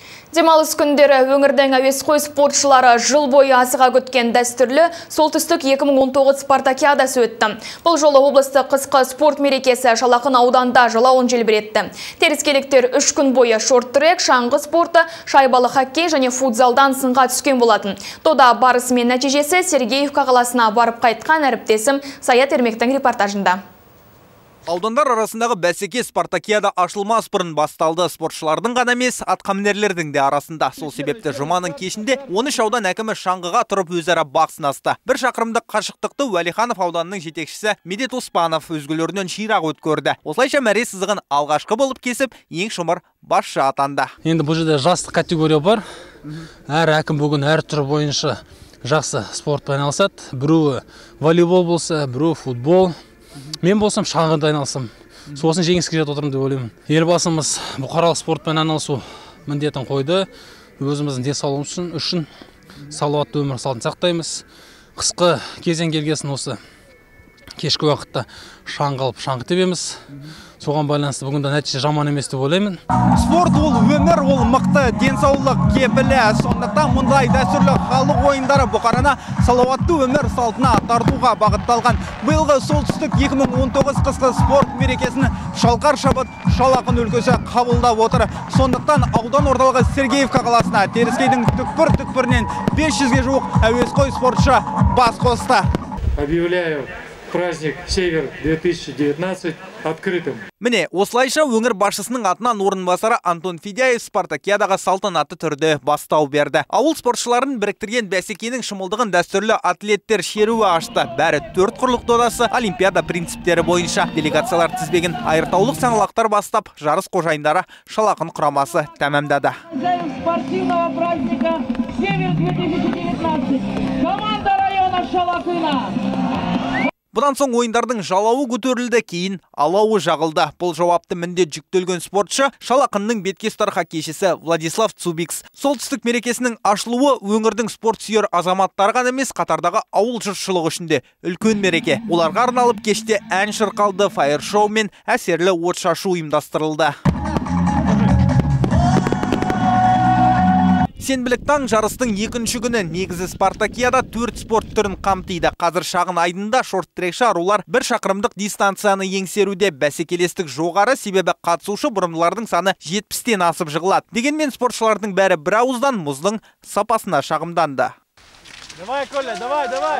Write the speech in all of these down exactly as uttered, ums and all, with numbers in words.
Демалыс күндері өңірдің әуесқой спортшылары жыл бойы асыға күткен дәстүрлі солтүстік екі мың он тоғыз спартакиадасы өтті. Бұл жолы облыстық қысқы спорт мерекесі Шалақын ауданда жалауын желбіретті. Теріскейліктер үш күн бойы шорт-трек, шаңғы спорты, шайбалы хоккей және футзалдан сынға түскен болатын. Тода барысы мен нәтижесі Сергеевка қаласына барып қайтқан әріптесім Саят Ермектің репортажында. Аудандар арасындағы бәсеке спартакиада ашылмас бұрын басталды. Спортшылардың ғана емес, атқамінерлердің де арасында. Сол себепті жұманың кешінде он үш аудан әкімі шаңғыға тұрып өзара бақ сынасты. Бір шақырымдық қашықтықты Уәлиханов ауданының жетекшісі Медет Оспанов өзгелерінен ширақ өткөрді. Осылайша мәре сызығын алғашқы болып кесіп, ең шымыр басшы атанды. Енді бұл жерде жастық категория бар. Әр әкім бүгін әр түрі бойынша жақсы спортпен айналысады. Біреуі волейбол болса, біреуі футбол. Мен болсам шаңғыда айналысам. Сосын жеңіске жетіп отырмын деп ойлаймын. Елбасымыз бұқаралық спортпен айналысу міндетін қойды. Өзіміздің денсаулығымыз үшін салауатты өмір салтын сақтаймыз. Қысқы кезең келгесін осы кешкі уақытта шаңғы алып шаңғы тебеміз. Соған байланысты бүгінде нәтиже жаман емес деп ойлаймын. Спорт ол өмір, ол мықты денсаулық кепілі. Сондықтан мұндай дәстүрлі халық ойындары Бұқараны салауатты өмір салтына тартуға бағытталған. Биылғы солтүстік екі мың он тоғыз қысқы спорт мерекесін Шалқар Шабыт Шалақын өлкесі қабылдап отыр. Сондықтан аудан орталығы Сергеевка қаласына Теріскейдің түкпір-түкпірінен бес жүзге жуық әуесқой спортшы бас қосты. Объявляю праздник Север две тысячи девятнадцать открытым. Міне, осылайша өңір басшысының атынан орынбасары Антон Федяев спартакиадаға салтанатты түрде бастау берді. Ауыл спортшыларын біріктірген бәсекенің шымылдығын дәстүрлі атлеттер шеруі ашты. Бәрі төрт құрлық додасы олимпиада принциптері бойынша. Делегациялар тізбегін айыртаулық саңлақтар бастап, жарыс қожайындары Шалақын құрамасы тәмамдады. Спортивного праздника Север две тысячи девятнадцать. Команда района Шалақына. Бұдан соң ойындардың жалауы көтерілді, кейін алауы жағылды. Бұл жауапты міндет жүктелген спортшы Шалақынның беткестар хоккейшісі Владислав Цубикс. Солтүстік мерекесінің ашылуы өңірдің спорт сүйер азаматтары ғана емес, қатардағы ауыл жұртшылығы үшінде үлкен мереке. Оларға арналып кеште ән шырқалды, фаер-шоу мен әсерлі отшашу ұйымдастырылды. Сенбілік таң жарыстың екінші күні. Негізі спартакиада төрт спорт түрін қамтиды. Қазір шағын айдында шорт-трекші арулар бір шақырымдық дистанцияны еңсеруде. Бәсекелестік жоғары, себебі қатысушы бұрымдылардың саны жетпістен асып жығылады. Дегенмен спортшылардың бәрі бір ауыздан мұздың сапасына шағымданды. Давай, Коля, давай, давай!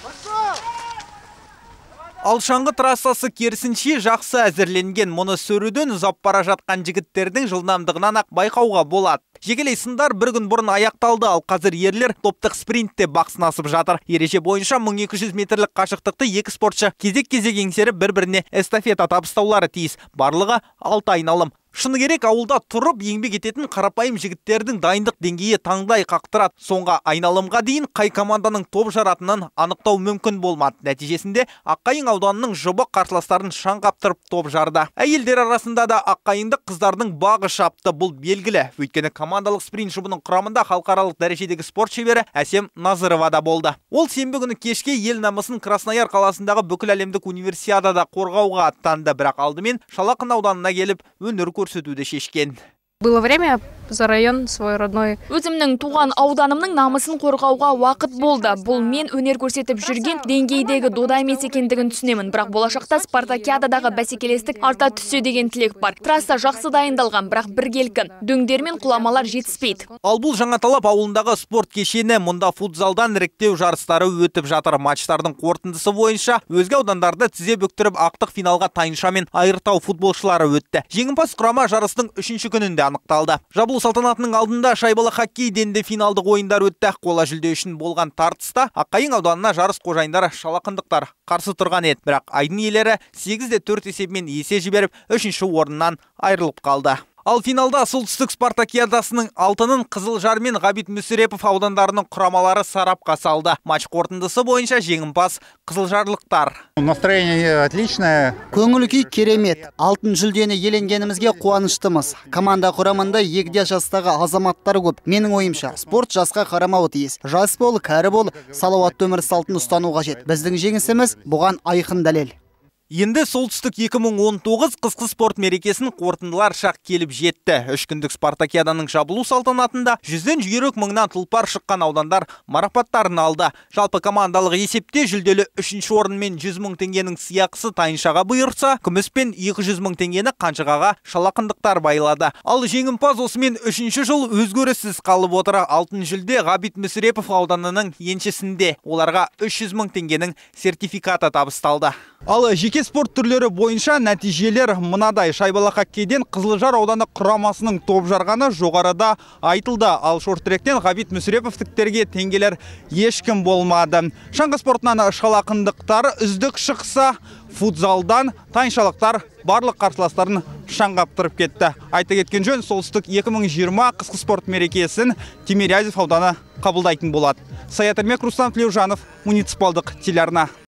Ал шаңғы трассасы керісінше жақсы әзірленген. Мұны сөруден ұзап бара жатқан жігіттердің жылдамдығынан ақ байқауға болады. Жекелей сындар бір күн бұрын аяқталды, ал қазір ерлер топтық спринтте бақ сынасып жатыр. Ереже бойынша мың екі жүз метрлік қашықтықты екі спортшы кезек-кезек еңсеріп бір-біріне эстафета табыстаулары тиіс. Барлығы алты айналым. Шыны керек, ауылда тұрып еңбек ететін қарапайым жігіттердің дайындық деңгейі таңдай қақтырады. Соңға айналымға дейін қай команданың топ жаратынын анықтау мүмкін болмады. Нәтижесінде Аққайың ауданының жұбы қарсыластарын шаң қаптырып топ жарды. Әйелдер арасында да аққайыңдық қыздардың бағы шапты. Бұл белгілі. Өйткені командалық спринт жұбының құрамында халықаралық дәрежедегі спорт шебері Әсем Назырова да болды. Ол сенбі күні кешке ел намысын Краснояр қаласындағы бүкіл әлемдік универсиадада қорғауға аттанды. Бірақ алдымен Шалақын ауданына келіп өнер көрсетуді шешкен. Было время за район свой родной. Өзімнің туған ауданымның намысын қорғауға уақыт болды. Бұл мен өнер көрсетіп жүрген деңгейдегі дода емес екендігін түсінемін. Бірақ болашақта спартакиададағы бәсекелестік арта түссе деген тілек бар. Трасса жақсы дайындалған, бірақ біркелкі. Дөңдер мен құламалар жетіспейді. Ал бұл Жаңаталап ауылындағы спорт кешені. Мұнда футзалдан іріктеу жарыстары өтіп жатыр. Матчтардың қорытындысы бойынша өзге аудандарды тізе бүктіріп ақтық финалға Тайынша мен Айыртау футболшылары өтті. Жеңімпаз құрама жарыстың үшінші күнінде анықталды. Жабылу салтанатының алдында шайбалы хоккей денде финалдық ойындар өтті. Қола жүлде үшін болған тартыста Аққайың ауданына жарыс қожайындары шалақындықтар қарсы тұрған еді. Бірақ айдын иелері сегіз де төрт есебімен есе жіберіп, үшінші орыннан айырылып қалды. Ал финалда солтүстік спартакиадасының алтынын Қызылжар мен Ғабит Мүсірепов аудандарының құрамалары сарапқа салды. Матч қорытындысы бойынша жеңімпаз қызылжарлықтар. Настроение отличное. Көңіл-күй керемет. Алтын жүлдені еленгенімізге қуаныштымыз. Команда құрамында егде жастағы азаматтар көп. Менің ойымша, спорт жасқа қарамауы тиіс. Жас бол, кәрі бол, салауатты өмір салтын ұстану қажет. Біздің жеңісіміз бұған айқын дәлел. Енді солтүстік екі мың он тоғыз қысқы спорт мерекесін қорытындылар шақ келіп жетті. Үш күндік спартакиаданың жабылу салтанатында жүзден жүйрік мыңнан тұлпар шыққан аудандар марапаттарын алды. Жалпы командалық есепте жүлделі үшінші орын мен жүз мың теңгенің сыйақысы тайыншаға бұйырса, күміс пен екі жүз мың теңгені қанжығаға шалақындықтар байлады. Ал жеңімпаз осымен үшінші жыл өзгеріссіз қалып отыр. Алтын жүлде Ғабит Мүсірепов ауданының еншісінде. Оларға үш жүз мың теңгенің сертификаты табысталды. Ал жеке спорт түрлері бойынша нәтижелер мынадай. Шайбалы хоккейден Қызылжар ауданы құрамасының топ жарғаны жоғарыда айтылды. Ал шорт-тректен Ғабит Мүсіреповтіктерге теңгелер ешкім болмады. Шаңғы спортынан шалақындықтар үздік шықса, футзалдан тайыншалықтар барлық қарсыластарын шаңғап тұрып кетті. Айта кеткен жөн, солтүстік екі мың жиырма қысқы спорт мерекесін Тимирязев ауданы қабылдайтын болады. Саят Ермек, Рустам Тлеужанов, муниципалдық телеарна.